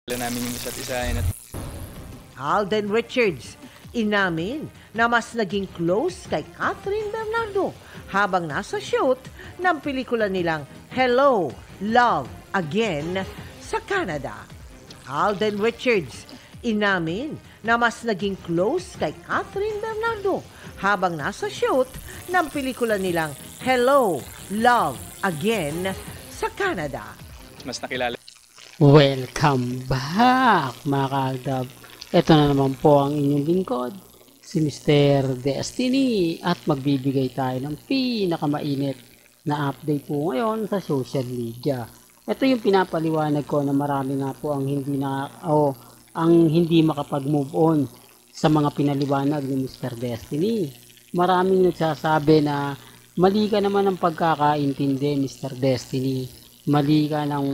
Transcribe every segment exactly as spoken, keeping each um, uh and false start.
namin yung isa't isa. And at Alden Richards, inamin na mas naging close kay Catherine Bernardo habang nasa shoot ng pelikula nilang Hello, Love, Again sa Canada. Alden Richards, inamin na mas naging close kay Catherine Bernardo habang nasa shoot ng pelikula nilang Hello, Love, Again sa Canada. mas nakilala Welcome back mga kaagdab. Ito na naman po ang inyong lingkod, si Mister Destiny, at magbibigay tayo ng pinakamainit na update po ngayon sa social media. Ito yung pinapaliwanag ko na marami nga po ang hindi na o ang hindi makapag-move on sa mga pinaliwanag ni Mister Destiny. Maraming nagsasabi na mali ka naman ang pagkakaintindi, Mister Destiny. Mali ka ng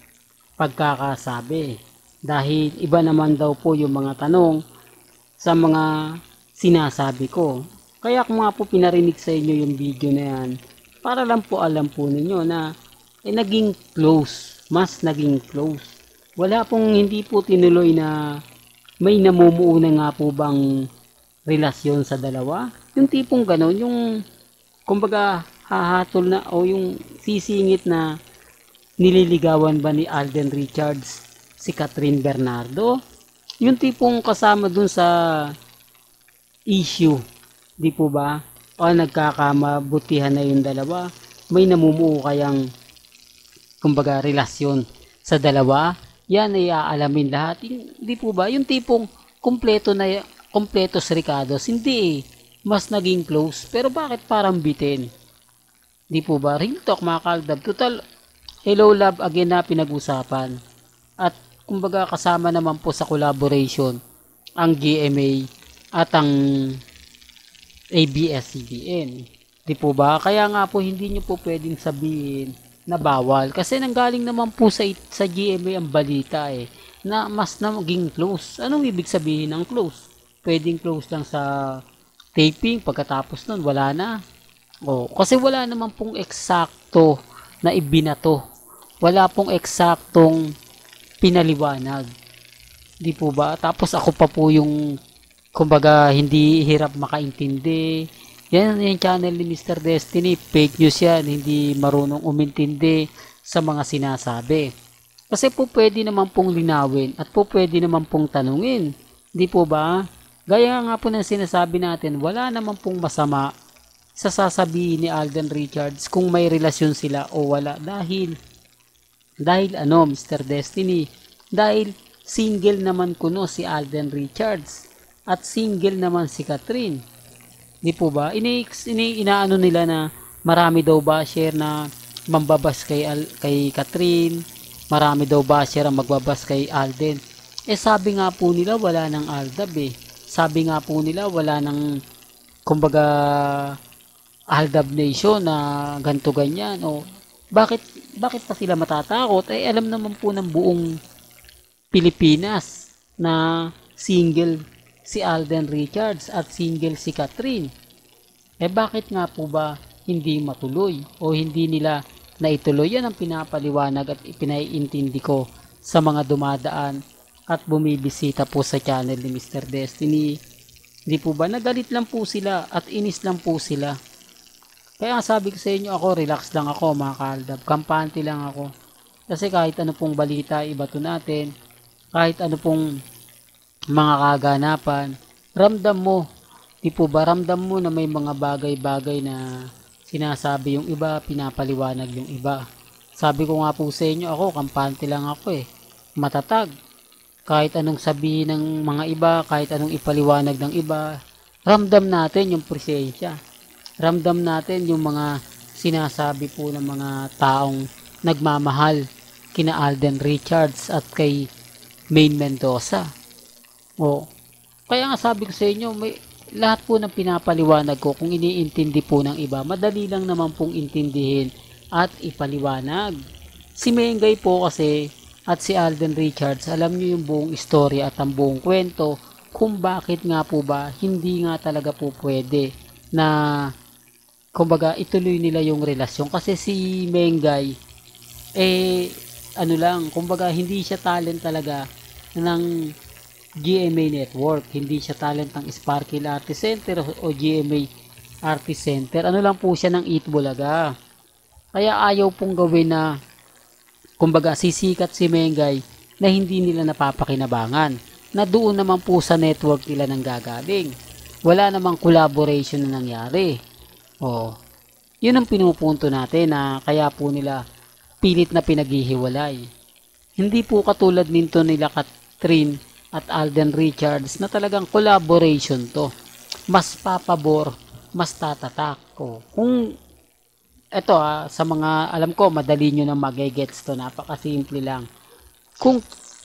pagkakasabi dahil iba naman daw po yung mga tanong sa mga sinasabi ko. Kaya kung nga po pinarinig sa inyo yung video na yan, para lang po alam po ninyo na eh, naging close, mas naging close. Wala pong hindi po tinuloy na may namumuuna nga po bang relasyon sa dalawa. Yung tipong ganon, yung kumbaga hahatol na o yung sisingit na nililigawan ba ni Alden Richards si Catherine Bernardo? Yung tipong kasama dun sa issue, di po ba? O nagkakamabutihan na yung dalawa, may namumuo kayang kumbaga relasyon sa dalawa, yan ay aalamin lahat. Di po ba? Yung tipong kumpleto na kumpleto si Ricardos, hindi eh. Mas naging close, pero bakit parang bitin? Di po ba? Real talk mga kaaldab, total Hello, Love, Again na pinag-usapan. At kumbaga kasama naman po sa collaboration ang G M A at ang A B S C B N. Di po ba? Kaya nga po hindi nyo po pwedeng sabihin na bawal. Kasi nanggaling naman po sa, sa G M A ang balita eh, na mas na maging close. Anong ibig sabihin ng close? Pwedeng close lang sa taping, pagkatapos nun wala na. O, kasi wala naman pong eksakto na ibinato. Wala pong eksaktong pinaliwanag. Di po ba? Tapos ako pa po yung kumbaga hindi hirap makaintindi. Yan yung channel ni Mister Destiny. Fake news yan. Hindi marunong umintindi sa mga sinasabi. Kasi po pwede naman pong linawin at po pwede naman pong tanungin. Di po ba? Gaya nga po ng sinasabi natin, wala naman pong masama sa sasabihin ni Alden Richards kung may relasyon sila o wala. Dahil Dahil ano, Mister Destiny, dahil single naman kuno si Alden Richards at single naman si Catherine. Di po ba? Ini, ini inaano nila na marami daw ba share na mambabas kay Al, kay Catherine, marami daw ba share ang magbabas kay Alden. Eh sabi nga po nila wala nang Aldab eh. Sabi nga po nila wala nang kumbaga Aldab Nation na ganto ganyan o bakit bakit pa sila matatakot? Eh alam naman po ng buong Pilipinas na single si Alden Richards at single si Catherine. Eh bakit nga po ba hindi matuloy o hindi nila naituloy? Yan ang pinapaliwanag at ipinaiintindi ko sa mga dumadaan at bumibisita po sa channel ni Mister Destiny. Hindi po ba nagalit lang po sila at inis lang po sila? Kaya sabi ko sa inyo, ako relax lang ako mga kaaldab, kampante lang ako. Kasi kahit ano pong balita ibato natin, kahit ano pong mga kaganapan, ramdam mo, di po ba ramdam mo na may mga bagay-bagay na sinasabi yung iba, pinapaliwanag yung iba. Sabi ko nga po sa inyo, ako kampante lang ako eh, matatag. Kahit anong sabihin ng mga iba, kahit anong ipaliwanag ng iba, ramdam natin yung presensya. Ramdam natin yung mga sinasabi po ng mga taong nagmamahal kina Alden Richards at kay Maine Mendoza. O, kaya nga sabi ko sa inyo, may, lahat po ng pinapaliwanag ko, kung iniintindi po ng iba, madali lang naman pong intindihin at ipaliwanag. Si Mengay po kasi at si Alden Richards, alam nyo yung buong istorya at ang buong kwento kung bakit nga po ba hindi nga talaga po pwede na kumbaga ituloy nila yung relasyon. Kasi si Mengay eh ano lang, kumbaga hindi siya talent talaga ng G M A Network. Hindi siya talent ng Sparkle Artist Center o G M A Artist Center. Ano lang po siya ng Eat Bulaga. Kaya ayaw pong gawin na kumbaga sisikat si Mengay na hindi nila napapakinabangan. Na doon naman po sa network nila nang gagaling. Wala namang collaboration na nangyari. O, yun ang pinupunto natin na kaya po nila pilit na pinaghihiwalay. Hindi po katulad nito nila Catherine at Alden Richards na talagang collaboration to. Mas papabor, mas tatatak ko. Kung eto ah, sa mga alam ko madali nyo na magigets to, napakasimple lang. Kung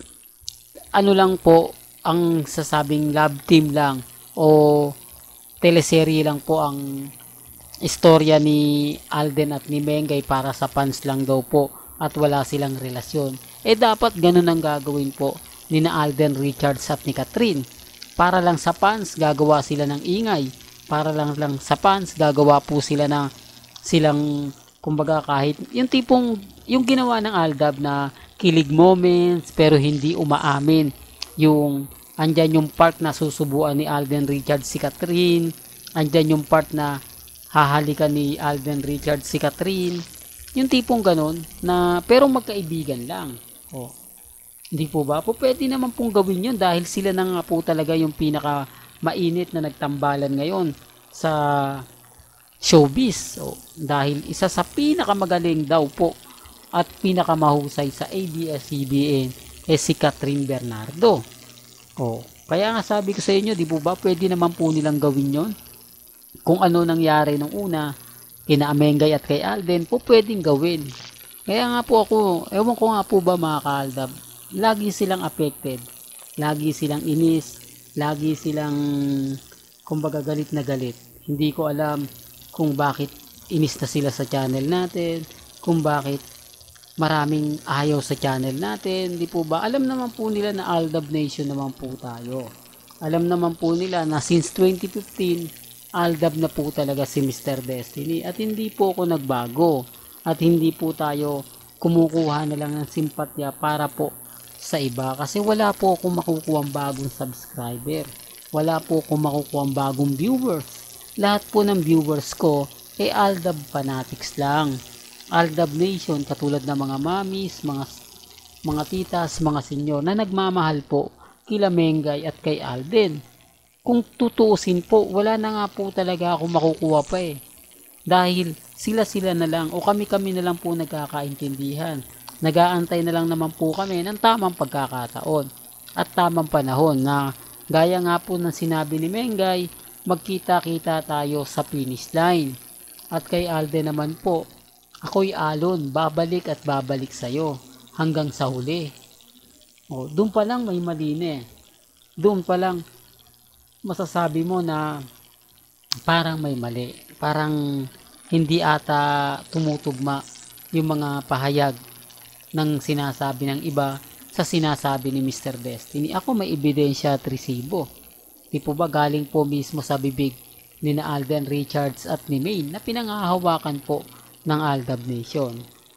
ano lang po ang sasabing love team lang o teleserye lang po ang istorya ni Alden at ni Mengay para sa fans lang daw po at wala silang relasyon, eh dapat ganun ang gagawin po ni na Alden Richards at ni Catherine. Para lang sa fans gagawa sila ng ingay, para lang lang sa fans gagawa po sila ng silang kumbaga kahit yung tipong yung ginawa ng Aldab na kilig moments pero hindi umaamin, yung andyan yung part na susubuan ni Alden Richards si Catherine, andyan yung part na hahalikan ni Alden Richards si Catherine, yung tipong ganon na pero magkaibigan lang. Oh, hindi po ba? Po pwede naman pong gawin yun dahil sila na nga po talaga yung pinaka mainit na nagtambalan ngayon sa showbiz. Oh, dahil isa sa pinakamagaling daw po at pinakamahusay sa A B S C B N eh si Catherine Bernardo. Oh, kaya nga sabi ko sa inyo, di po ba pwede naman po nilang gawin yon? Kung ano nangyari nung una kina Mengay at kay Alden po pwedeng gawin. Kaya nga po ako, ewan ko nga po ba mga ka-Aldab, lagi silang affected, lagi silang inis, lagi silang kumbaga galit na galit. Hindi ko alam kung bakit inis na sila sa channel natin, kung bakit maraming ayaw sa channel natin, di po ba? Alam naman po nila na Aldab Nation naman po tayo. Alam naman po nila na since twenty fifteen, Aldab na po talaga si Mister Destiny at hindi po ako nagbago at hindi po tayo kumukuha na lang ng simpatya para po sa iba kasi wala po akong makukuha bagong subscriber, wala po akong makukuha bagong viewers. Lahat po ng viewers ko ay Aldab fanatics lang, Aldab Nation, katulad ng mga mamis, mga mga titas, mga senyor na nagmamahal po kila Mengay at kay Alden. Kung tutuusin po, wala na nga po talaga ako makukuha pa eh. Dahil sila-sila na lang o kami-kami na lang po nagkakaintindihan. Nag-aantay na lang naman po kami ng tamang pagkakataon at tamang panahon na gaya nga po ng sinabi ni Mengay, magkita-kita tayo sa finish line. At kay Alden naman po, ako'y alon, babalik at babalik sa'yo hanggang sa huli. O, doon pa lang may mali na eh. Doon pa lang masasabi mo na parang may mali, parang hindi ata tumutugma yung mga pahayag ng sinasabi ng iba sa sinasabi ni Mister Destiny. Ako may ebidensya at resibo. Di po ba galing po mismo sa bibig ni na Alden Richards at ni Maine na pinangahawakan po ng Aldab Nation.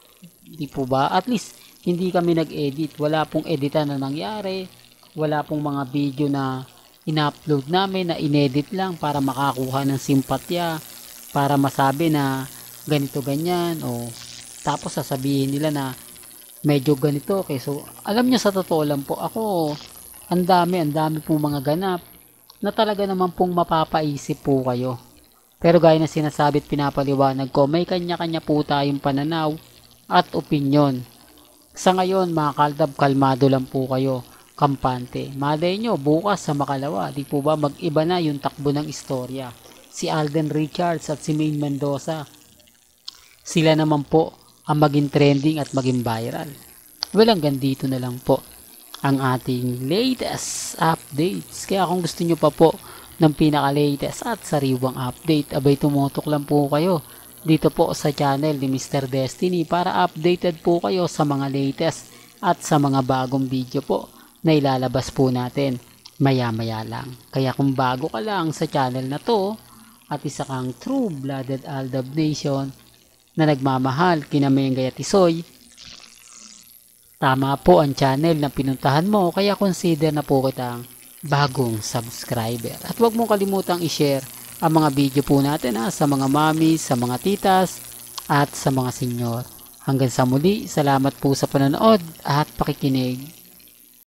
Di po ba? At least hindi kami nag-edit. Wala pong editan na nangyari. Wala pong mga video na in-upload namin na inedit lang para makakuha ng simpatya, para masabi na ganito ganyan o tapos sasabihin nila na medyo ganito. Okay, so alam nyo sa totoo lang po ako, ang dami, ang dami pong mga ganap na talaga naman pong mapapaisip po kayo. Pero gaya na sinasabi at pinapaliwanag ko, may kanya-kanya po tayong pananaw at opinyon. Sa ngayon mga ka-Aldab, kalmado lang po kayo, kampante. Malay nyo, bukas sa makalawa, di po ba mag-iba na yung takbo ng istorya. Si Alden Richards at si Maine Mendoza, sila naman po ang maging trending at maging viral. Well, hanggang dito na lang po ang ating latest updates. Kaya kung gusto nyo pa po ng pinaka-latest at sariwang update, abay tumutok lang po kayo dito po sa channel ni Mister Destiny para updated po kayo sa mga latest at sa mga bagong video po na ilalabas po natin maya-maya lang. Kaya kung bago ka lang sa channel na to at isa kang true-blooded Aldab Nation na nagmamahal kina Mengay at Isoy, tama po ang channel na pinuntahan mo, kaya consider na po kitang bagong subscriber. At huwag mong kalimutang i-share ang mga video po natin ha, sa mga mami, sa mga titas, at sa mga senyor. Hanggang sa muli, salamat po sa panonood at pakikinig.